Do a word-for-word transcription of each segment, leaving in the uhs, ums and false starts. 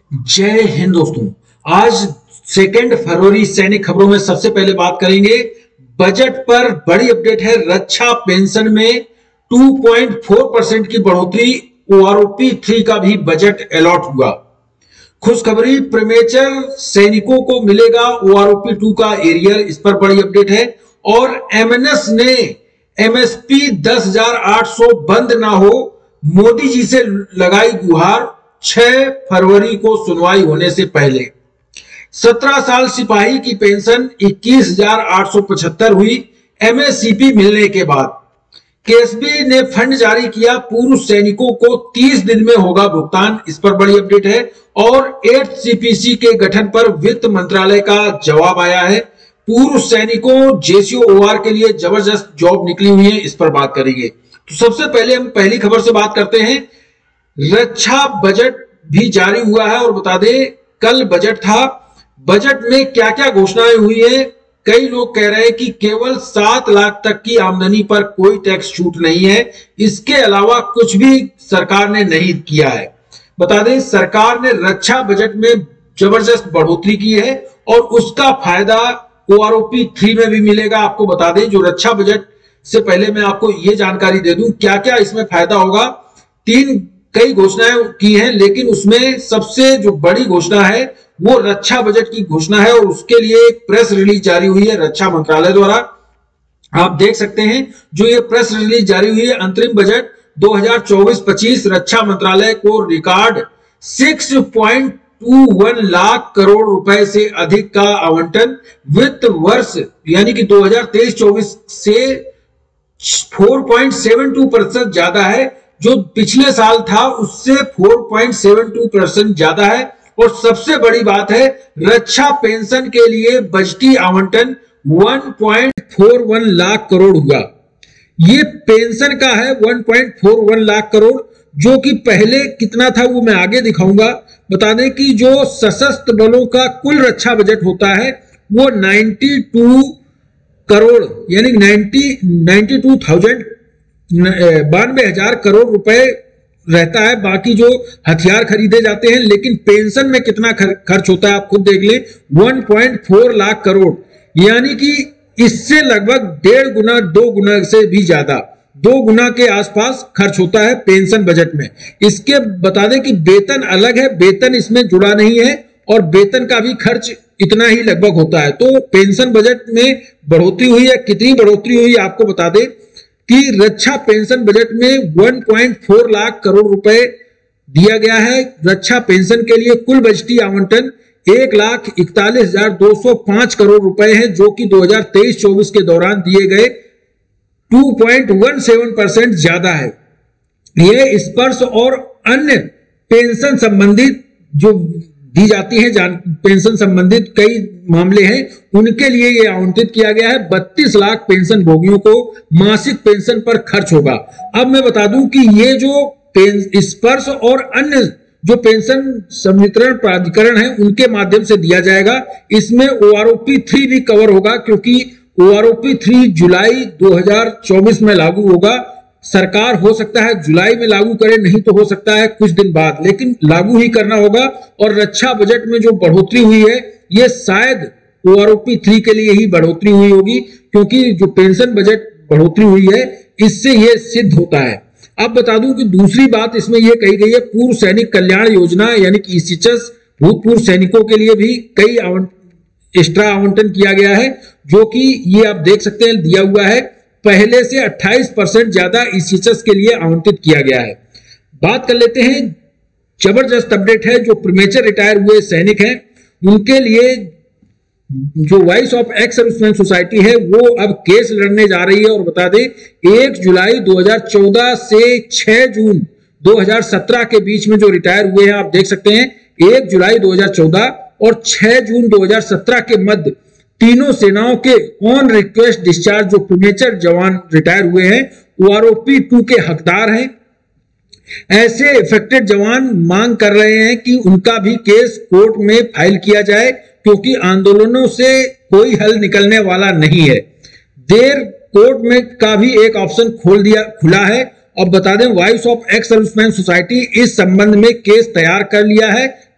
जय हिंद दोस्तों। आज सेकेंड फरवरी सैनिक खबरों में सबसे पहले बात करेंगे बजट पर। बड़ी अपडेट है, रक्षा पेंशन में दो पॉइंट चार परसेंट की बढ़ोतरी, ओआरओपी थ्री का भी बजट अलॉट हुआ। खुशखबरी, प्रीमेचर सैनिकों को मिलेगा ओआरओपी टू का एरियर, इस पर बड़ी अपडेट है। और एमएनएस ने एमएसपी दस हजार आठ सौ बंद ना हो, मोदी जी से लगाई गुहार, छह फरवरी को सुनवाई होने से पहले। सत्रह साल सिपाही की पेंशन इक्कीस हजार आठ सौ पचहत्तर हुई एमएससीपी मिलने के बाद। केएसबी ने फंड जारी किया, पूर्व सैनिकों को तीस दिन में होगा भुगतान, इस पर बड़ी अपडेट है। और एट सीपीसी के गठन पर वित्त मंत्रालय का जवाब आया है। पूर्व सैनिकों जेसीओओआर के लिए जबरदस्त जॉब निकली हुई है, इस पर बात करेंगे। तो सबसे पहले हम पहली खबर से बात करते हैं। रक्षा बजट भी जारी हुआ है और बता दें कल बजट था। बजट में क्या क्या घोषणाएं हुई है। कई लोग कह रहे हैं कि केवल सात लाख तक की आमदनी पर कोई टैक्स छूट नहीं है, इसके अलावा कुछ भी सरकार ने नहीं किया है। बता दें सरकार ने रक्षा बजट में जबरदस्त बढ़ोतरी की है और उसका फायदा ओआरओपी थ्री में भी मिलेगा। आपको बता दें जो रक्षा बजट से पहले मैं आपको यह जानकारी दे दूं क्या क्या इसमें फायदा होगा। तीन कई घोषणाएं की हैं, लेकिन उसमें सबसे जो बड़ी घोषणा है वो रक्षा बजट की घोषणा है और उसके लिए एक प्रेस रिलीज जारी हुई है रक्षा मंत्रालय द्वारा। आप देख सकते हैं जो ये प्रेस रिलीज जारी हुई है, अंतरिम बजट दो हज़ार चौबीस पच्चीस रक्षा मंत्रालय को रिकॉर्ड छह पॉइंट दो एक लाख करोड़ रुपए से अधिक का आवंटन, वित्त वर्ष यानी कि दो हज़ार तेईस चौबीस से चार पॉइंट सात दो परसेंट ज्यादा है, जो पिछले साल था उससे चार पॉइंट सात दो परसेंट ज्यादा है। और सबसे बड़ी बात है रक्षा पेंशन के लिए बजटीय आवंटन एक पॉइंट चार एक लाख करोड़ हुआ। ये पेंशन का है एक पॉइंट चार एक लाख करोड़, जो कि पहले कितना था वो मैं आगे दिखाऊंगा। बता दें कि जो सशस्त्र बलों का कुल रक्षा बजट होता है वो बानवे करोड़ यानी नब्बे बानवे थाउजेंड बानवे हजार करोड़ रुपए रहता है। बाकी जो हथियार खरीदे जाते हैं, लेकिन पेंशन में कितना खर्च होता है आप खुद देख लें, एक पॉइंट चार लाख करोड़, यानी कि इससे लगभग डेढ़ गुना दो गुना से भी ज्यादा, दो गुना के आसपास खर्च होता है पेंशन बजट में। इसके बता दें कि वेतन अलग है, वेतन इसमें जुड़ा नहीं है और वेतन का भी खर्च इतना ही लगभग होता है। तो पेंशन बजट में बढ़ोतरी हुई है, कितनी बढ़ोतरी हुई आपको बता दें कि रक्षा पेंशन बजट में एक पॉइंट चार लाख करोड़ रुपए दिया गया है। रक्षा पेंशन के लिए कुल बजटीय आवंटन एक लाख इकतालीस हजार दो सौ पांच करोड़ रुपए है, जो कि दो हज़ार तेईस चौबीस के दौरान दिए गए दो पॉइंट एक सात परसेंट ज्यादा है। यह स्पर्श और अन्य पेंशन संबंधित जो दी जाती है, जान पेंशन संबंधित कई मामले हैं, उनके लिए यह आवंटित किया गया है। बत्तीस लाख पेंशन भोगियों को मासिक पेंशन पर खर्च होगा। अब मैं बता दूं कि ये जो स्पर्श और अन्य जो पेंशन संवितरण प्राधिकरण है उनके माध्यम से दिया जाएगा। इसमें ओआरओपी थ्री भी कवर होगा, क्योंकि ओआरओपी थ्री जुलाई दो हज़ार चौबीस में लागू होगा। सरकार हो सकता है जुलाई में लागू करे, नहीं तो हो सकता है कुछ दिन बाद, लेकिन लागू ही करना होगा। और रक्षा बजट में जो बढ़ोतरी हुई है ये शायद ओआरओपी थ्री के लिए ही बढ़ोतरी हुई होगी, क्योंकि जो पेंशन बजट बढ़ोतरी हुई है इससे ये सिद्ध होता है। अब बता दूं कि दूसरी बात इसमें यह कही गई है, पूर्व सैनिक कल्याण योजना यानी कि ईसीएचएस भूतपूर्व सैनिकों के लिए भी कई एक्स्ट्रा आवंटन किया गया है, जो कि ये आप देख सकते हैं दिया हुआ है। पहले से अट्ठाईस परसेंट ज्यादा ईसीएचएस के लिए आवंटित किया गया है। बात कर लेते हैं, जबरदस्त अपडेट है, जो प्रीमेचर रिटायर हुए सैनिक हैं उनके लिए जो voice of ex serviceman society है वो अब केस लड़ने जा रही है। और बता दें एक जुलाई दो हज़ार चौदह से छह जून दो हज़ार सत्रह के बीच में जो रिटायर हुए हैं, आप देख सकते हैं एक जुलाई दो हज़ार चौदह और छह जून दो हज़ार सत्रह के मध्य तीनों सेनाओं के ऑन रिक्वेस्ट डिस्चार्ज जो प्रीमेचर जवान रिटायर हुए हैं ओआरओपी टू के हकदार हैं। ऐसे इफेक्टेड जवान मांग कर रहे हैं कि उनका भी केस कोर्ट में फाइल किया जाए, क्योंकि आंदोलनों से कोई हल निकलने वाला नहीं है। देर कोर्ट में का भी एक ऑप्शन खोल दिया खुला है। अब बता दें voice of ex serviceman society इस संबंध में केस तैयार कर लिया है,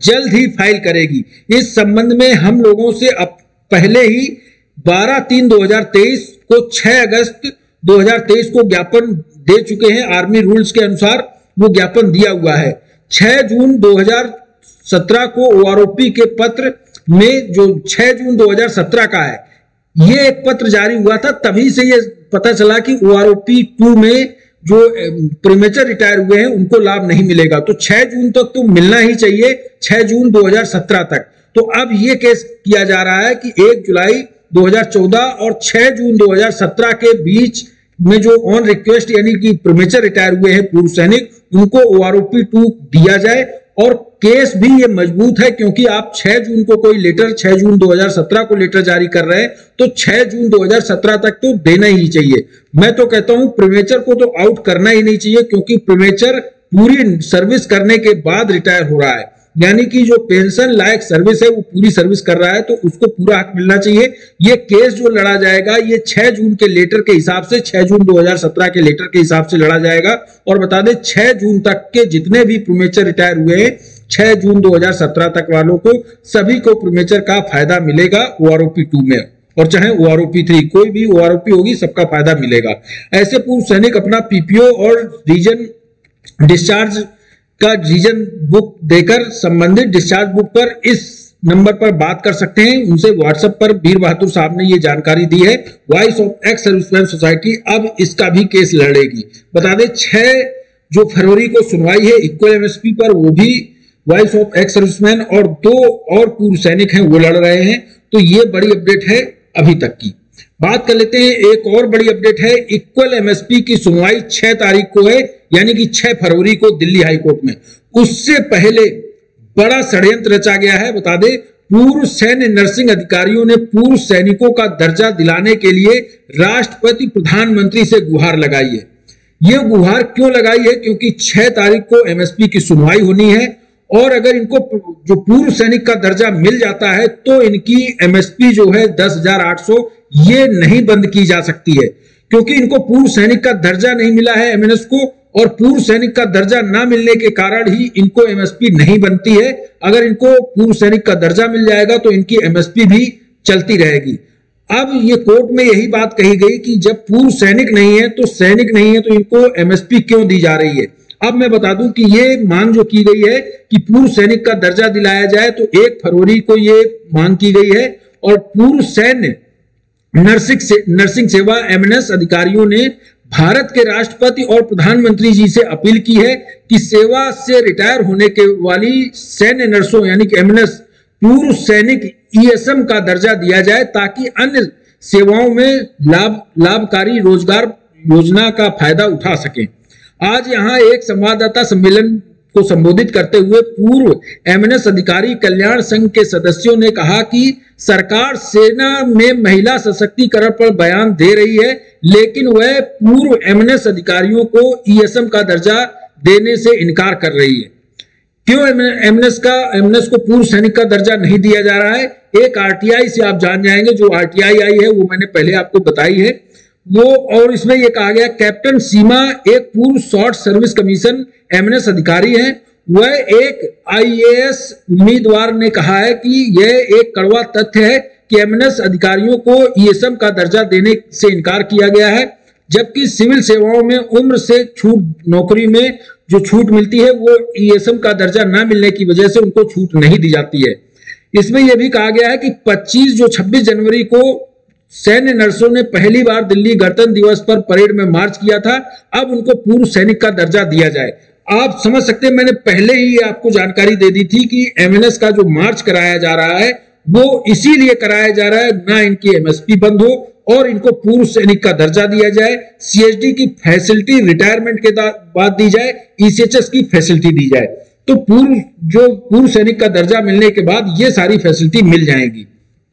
जल्द ही फाइल करेगी। इस संबंध में हम लोगों से अब पहले ही बारह तीन दो हजार तेईस को छह अगस्त दो हजार तेईस को ज्ञापन दे चुके हैं। आर्मी रूल्स के अनुसार वो ज्ञापन दिया हुआ है। छह जून दो हजार सत्रह को ओआरओपी के पत्र में, जो छह जून दो हजार सत्रह का है, ये एक पत्र जारी हुआ था। तभी से ये पता चला कि ओआरओपी टू में जो प्रीमेचर रिटायर हुए हैं उनको लाभ नहीं मिलेगा। तो छह जून तक तो मिलना ही चाहिए, छह जून दो हजार सत्रह तक। तो अब ये केस किया जा रहा है कि एक जुलाई दो हजार चौदह और छह जून दो हजार सत्रह के बीच में जो ऑन रिक्वेस्ट यानी कि प्रीमेचर रिटायर हुए हैं पूर्व सैनिक, उनको ओआरओपी टू दिया जाए। और केस भी ये मजबूत है क्योंकि आप छह जून को कोई लेटर, छह जून दो हजार सत्रह को लेटर जारी कर रहे हैं, तो छह जून दो हजार सत्रह तक तो देना ही चाहिए। मैं तो कहता हूं प्रीमेचर को तो आउट करना ही नहीं चाहिए, क्योंकि प्रीमेचर पूरी सर्विस करने के बाद रिटायर हो रहा है, यानी कि जो पेंशन लायक सर्विस है वो पूरी सर्विस कर रहा है, तो उसको पूरा हक मिलना चाहिए। ये केस जो लड़ा जाएगा ये छह जून के लेटर के हिसाब से, छह जून दो हजार सत्रह के लेटर के हिसाब से लड़ा जाएगा। और बता दें छह जून तक के जितने भी प्रीमेचर रिटायर हुए हैं, छह जून दो हजार सत्रह तक वालों को सभी को प्रीमेचर का फायदा मिलेगा ओआरओपी टू में, और चाहे ओआरओपी थ्री, कोई भी ओआरओपी होगी सबका फायदा मिलेगा। ऐसे पूर्व सैनिक अपना पीपीओ और रीजन डिस्चार्ज का रीजन बुक देकर संबंधित डिस्चार्ज बुक पर इस नंबर पर बात कर सकते हैं। उनसे व्हाट्सएप पर वीर बहादुर साहब ने ये जानकारी दी है। Voice of ex serviceman society अब इसका भी केस लड़ेगी। बता दें छह जो फरवरी को सुनवाई है इक्वल एमएसपी पर, वो भी वॉइस ऑफ एक्स सर्विसमैन और दो और पूर्व सैनिक हैं वो लड़ रहे हैं। तो ये बड़ी अपडेट है अभी तक की। बात कर लेते हैं, एक और बड़ी अपडेट है। इक्वल एमएसपी की सुनवाई छह तारीख को है, यानी कि छह फरवरी को दिल्ली हाईकोर्ट में। उससे पहले बड़ा षड्यंत्र रचा गया है। बता दें पूर्व सैन्य नर्सिंग अधिकारियों ने पूर्व सैनिकों का दर्जा दिलाने के लिए राष्ट्रपति प्रधानमंत्री से गुहार लगाई है। यह गुहार क्यों लगाई है? क्योंकि छह तारीख को एमएसपी की सुनवाई होनी है, और अगर इनको जो पूर्व सैनिक का दर्जा मिल जाता है तो इनकी एमएसपी जो है दस हजार आठ सौ ये नहीं बंद की जा सकती है, क्योंकि इनको पूर्व सैनिक का दर्जा नहीं मिला है एमएनएस को, और पूर्व सैनिक का दर्जा ना मिलने के कारण ही इनको एमएसपी नहीं बनती है। अगर इनको पूर्व सैनिक का दर्जा मिल जाएगा तो इनकी एमएसपी भी चलती रहेगी। अब ये कोर्ट में यही बात कही गई कि जब पूर्व सैनिक नहीं है तो सैनिक नहीं है तो इनको एमएसपी क्यों दी जा रही है। अब मैं बता दूं कि ये मांग जो की गई है कि पूर्व सैनिक का दर्जा दिलाया जाए, तो एक फरवरी को ये मांग की गई है। और पूर्व सैन्य नर्सिंग से, नर्सिंग सेवा एमएनएस अधिकारियों ने भारत के राष्ट्रपति और प्रधानमंत्री जी से अपील की है कि सेवा से रिटायर होने के वाली सैन्य नर्सों यानी कि एमएनएस पूर्व सैनिक ईएसएम का दर्जा दिया जाए, ताकि अन्य सेवाओं में लाभ लाभकारी रोजगार योजना का फायदा उठा सकें। आज यहां एक संवाददाता सम्मेलन को संबोधित करते हुए पूर्व एमएनएस अधिकारी कल्याण संघ के सदस्यों ने कहा कि सरकार सेना में महिला सशक्तिकरण पर बयान दे रही है, लेकिन वह पूर्व एमएनएस अधिकारियों को ईएसएम का दर्जा देने से इनकार कर रही है। क्यों एमएनएस का एमएनएस को पूर्व सैनिक का दर्जा नहीं दिया जा रहा है? एक आरटीआई से आप जान जाएंगे। जो आरटीआई आई है वो मैंने पहले आपको बताई है वो, और इसमें यह कहा गया कैप्टन सीमा एक पूर्व शॉर्ट सर्विस कमीशन एमएनएस अधिकारी हैं। वह एक आईएएस उम्मीदवार ने कहा है कि यह एक कड़वा तथ्य है कि एमएनएस अधिकारियों को ईएसएम का दर्जा देने से इनकार किया गया है, जबकि सिविल सेवाओं में उम्र से छूट, नौकरी में जो छूट मिलती है वो ईएसएम का दर्जा न मिलने की वजह से उनको छूट नहीं दी जाती है। इसमें यह भी कहा गया है कि पच्चीस जो छब्बीस जनवरी को सैन्य नर्सों ने पहली बार दिल्ली गणतंत्र दिवस पर परेड में मार्च किया था, अब उनको पूर्व सैनिक का दर्जा दिया जाए। आप समझ सकते हैं, मैंने पहले ही आपको जानकारी दे दी थी कि एमएनएस का जो मार्च कराया जा रहा है वो इसीलिए कराया जा रहा है ना इनकी एमएसपी बंद हो और इनको पूर्व सैनिक का दर्जा दिया जाए, सीएचडी की फैसिलिटी रिटायरमेंट के बाद दी जाए, ईसीएचएस की फैसिलिटी दी जाए। तो पूर्व जो पूर्व सैनिक का दर्जा मिलने के बाद ये सारी फैसिलिटी मिल जाएगी।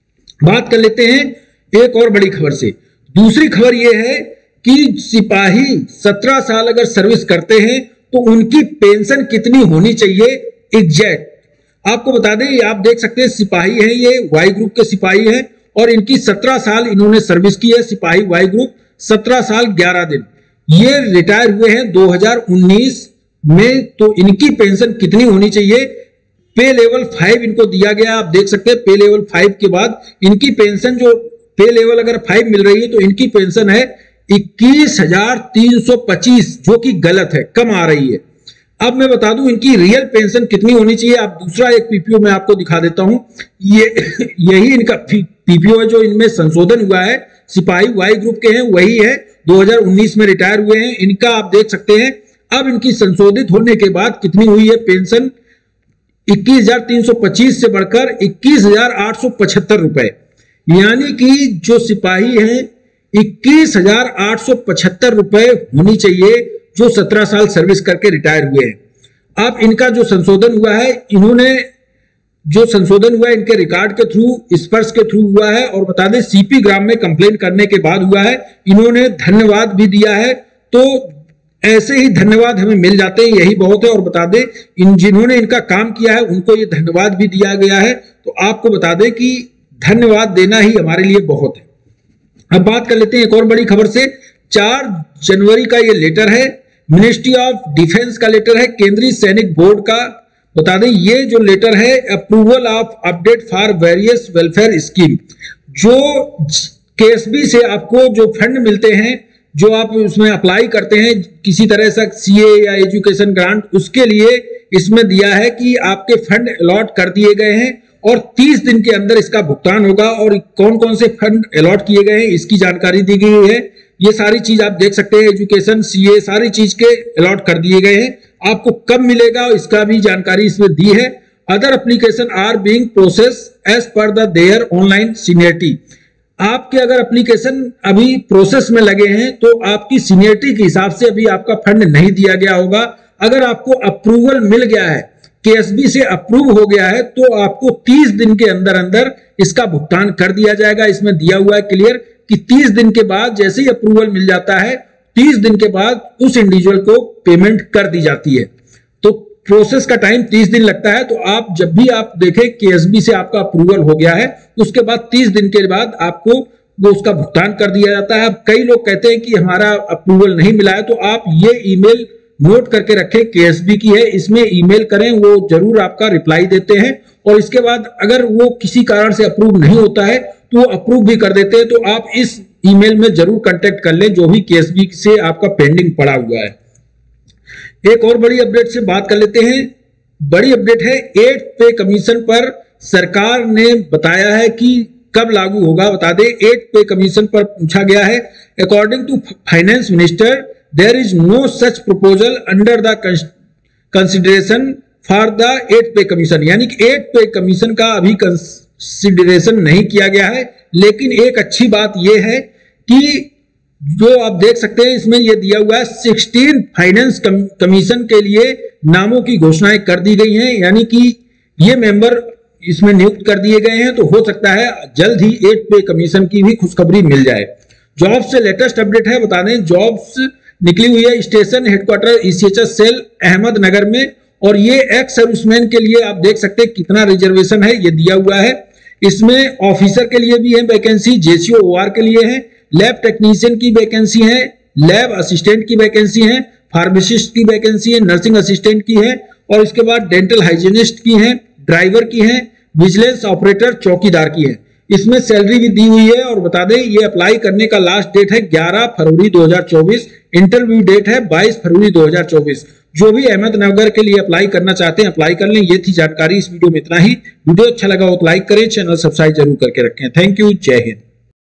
बात कर लेते हैं एक और बड़ी खबर से। दूसरी खबर यह है कि सिपाही सत्रह साल अगर सर्विस करते हैं तो उनकी पेंशन कितनी होनी चाहिए एग्जैक्ट आपको बता दें। ये आप देख सकते हैं सिपाही हैं, ये वाई ग्रुप के सिपाही हैं और इनकी सत्रह साल इन्होंने सर्विस की है। सिपाही वाई ग्रुप सत्रह साल ग्यारह दिन, ये रिटायर हुए हैं दो हज़ार उन्नीस में। तो इनकी पेंशन कितनी होनी चाहिए पे लेवल फाइव इनको दिया गया, आप देख सकते हैं पे लेवल फाइव के बाद इनकी पेंशन, जो पे लेवल अगर फाइव मिल रही है तो इनकी पेंशन है इक्कीस हजार तीन सौ पच्चीस, जो कि गलत है, कम आ रही है। अब मैं बता दूं इनकी रियल पेंशन कितनी होनी चाहिए। आप दूसरा एक पीपीओ में आपको दिखा देता हूं, ये यही इनका पीपीओ है जो इनमें संशोधन हुआ है, सिपाही वाई ग्रुप के हैं, वही है, दो हज़ार उन्नीस में रिटायर हुए हैं। इनका आप देख सकते हैं अब इनकी संशोधित होने के बाद कितनी हुई है पेंशन, इक्कीस हजार तीन सौ पच्चीस से बढ़कर इक्कीस हजार आठ सौ पचहत्तर रुपए, यानी कि जो सिपाही हैं इक्कीस हजार आठ सौ पचहत्तर रुपए होनी चाहिए जो सत्रह साल सर्विस करके रिटायर हुए हैं। अब इनका जो संशोधन हुआ है, इन्होंने जो संशोधन हुआ है इनके रिकॉर्ड के थ्रू, स्पर्श के थ्रू हुआ है, और बता दें सीपी ग्राम में कंप्लेन करने के बाद हुआ है। इन्होंने धन्यवाद भी दिया है, तो ऐसे ही धन्यवाद हमें मिल जाते हैं, यही बहुत है। और बता दें इन जिन्होंने इनका काम किया है उनको ये धन्यवाद भी दिया गया है, तो आपको बता दें कि धन्यवाद देना ही हमारे लिए बहुत है। अब बात कर लेते हैं एक और बड़ी खबर से। चार जनवरी का ये लेटर है, मिनिस्ट्री ऑफ डिफेंस का लेटर है, केंद्रीय सैनिक बोर्ड का। बता दें ये जो लेटर है, approval of update for various welfare scheme, जो केएसबी से आपको जो फंड मिलते हैं, जो आप उसमें अप्लाई करते हैं किसी तरह से सीए या एजुकेशन ग्रांट, उसके लिए इसमें दिया है कि आपके फंड अलॉट कर दिए गए हैं और तीस दिन के अंदर इसका भुगतान होगा। और कौन कौन से फंड अलॉट किए गए हैं इसकी जानकारी दी गई है। ये सारी चीज आप देख सकते हैं, एजुकेशन, सीए, सारी चीज के अलॉट कर दिए गए हैं। आपको कब मिलेगा इसका भी जानकारी इसमें दी है। Other application are being process as per the there online seniority. आपके अगर एप्लीकेशन अभी प्रोसेस में लगे हैं तो आपकी सीनियरिटी के हिसाब से अभी आपका फंड नहीं दिया गया होगा। अगर आपको अप्रूवल मिल गया है, केएसबी से अप्रूव हो गया है, तो आपको तीस दिन के अंदर अंदर इसका भुगतान कर दिया जाएगा। इसमें दिया हुआ है क्लियर कि तीस दिन के बाद जैसे ही अप्रूवल मिल जाता है, तीस दिन के बाद उस इंडिविजुअल को पेमेंट कर दी जाती है। तो प्रोसेस का टाइम तीस दिन लगता है। तो आप जब भी आप देखें केएसबी से आपका अप्रूवल हो गया है, उसके बाद तीस दिन के बाद आपको वो उसका भुगतान कर दिया जाता है। अब कई लोग कहते हैं कि हमारा अप्रूवल नहीं मिला है, तो आप ये ईमेल नोट करके रखें, केएसबी की है, इसमें ईमेल करें, वो जरूर आपका रिप्लाई देते हैं। और इसके बाद अगर वो किसी कारण से अप्रूव नहीं होता है तो वो अप्रूव भी कर देते हैं। तो आप इस ईमेल में जरूर कांटेक्ट कर लें जो भी केएसबी से आपका पेंडिंग पड़ा हुआ है। एक और बड़ी अपडेट से बात कर लेते हैं। बड़ी अपडेट है, एट पे कमीशन पर सरकार ने बताया है कि कब लागू होगा। बता दें एट पे कमीशन पर पूछा गया है, according to finance minister there is no such proposal under the consideration for the eight पे कमीशन, यानी कि एट पे कमीशन का अभी कंसिडरेशन नहीं किया गया है। लेकिन एक अच्छी बात यह है कि जो आप देख सकते हैं इसमें यह दिया हुआ है, सिक्सटीन फाइनेंस कमीशन के लिए नामों की घोषणाएं कर दी गई हैं, यानी कि ये मेंबर इसमें नियुक्त कर दिए गए हैं। तो हो सकता है जल्द ही एट पे कमीशन की भी खुशखबरी मिल जाए। जॉब से लेटेस्ट अपडेट है, बता दें जॉब्स निकली हुई है station headquarter ECHS cell Ahmednagar में, और ये एक्स सर्विसमैन के लिए आप देख सकते हैं कितना रिजर्वेशन है, ये दिया हुआ है। इसमें ऑफिसर के लिए भी है वैकेंसी, जेसीओ ओआर के लिए है, लैब टेक्नीशियन की वैकेंसी है, लैब असिस्टेंट की वैकेंसी है, फार्मासिस्ट की वैकेंसी है, नर्सिंग असिस्टेंट की है, और इसके बाद डेंटल हाइजीनिस्ट की है, ड्राइवर की है, विजिलेंस ऑपरेटर चौकीदार की है। इसमें सैलरी भी दी हुई है। और बता दें ये अप्लाई करने का लास्ट डेट है ग्यारह फरवरी दो हज़ार चौबीस, इंटरव्यू डेट है बाईस फरवरी दो हज़ार चौबीस। जो भी अहमदनगर के लिए अप्लाई करना चाहते हैं अप्लाई कर लें। ये थी जानकारी, इस वीडियो में इतना ही। वीडियो अच्छा लगा हो तो लाइक करें, चैनल सब्सक्राइब जरूर करके रखें। थैंक यू, जय हिंद।